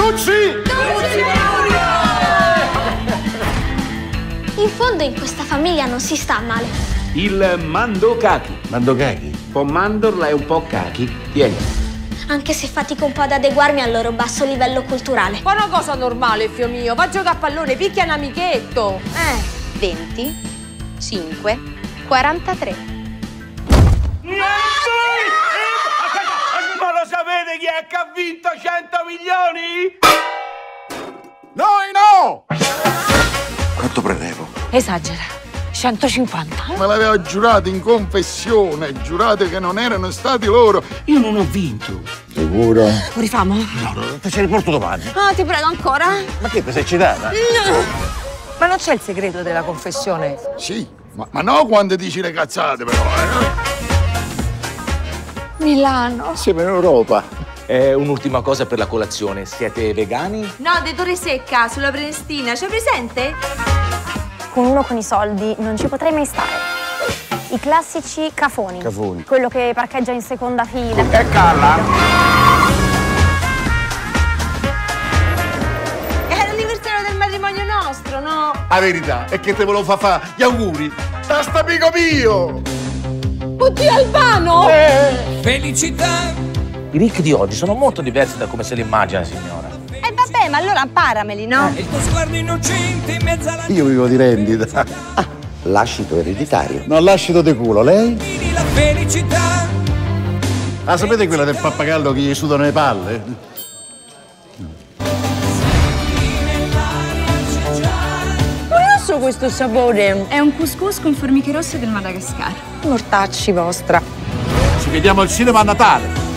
In fondo in questa famiglia non si sta male. Il mandokaki. Mandokaki? Un po' mandorla e un po' kaki. Tieni. Anche se fatico un po' ad adeguarmi al loro basso livello culturale. Fa una cosa normale, fio mio. Va a giocare a pallone, picchia un amichetto. 20, 5, 43. Ma lo sapete chi è che ha vinto 100 milioni? Noi no! Quanto prendevo? Esagera. 150. Me l'aveva giurato in confessione, giurate che non erano stati loro. Io non ho vinto. Sicuro? Lo rifamo? No, te ce li porto domani. Ah, ti prego ancora. Ma che, ti sei eccitata? Ma non c'è il segreto della confessione? Sì, ma no quando dici le cazzate però, Milano. Siamo in Europa. Un'ultima cosa per la colazione. Siete vegani? No, di Torre Secca, sulla Prenestina. C'è presente? Con uno con i soldi non ci potrei mai stare. I classici cafoni. Cafoni. Quello che parcheggia in seconda fila. E Carla? È l'anniversario del matrimonio nostro, no? La verità è che te volevo fare gli auguri. Da sta amico mio! Oddio, Albano! Felicità! I ricchi di oggi sono molto diversi da come se li immagina, signora. Vabbè, ma allora imparameli, no? Il tuo sguardo innocente in mezzo alla... Io vivo di rendita. Lascito ereditario. Non lascito di culo, lei? la felicità. Ah, sapete quella del pappagallo che gli sudano le palle? Curioso questo sapore. È un couscous con formiche rosse del Madagascar. Mortacci vostra. Ci vediamo al cinema a Natale.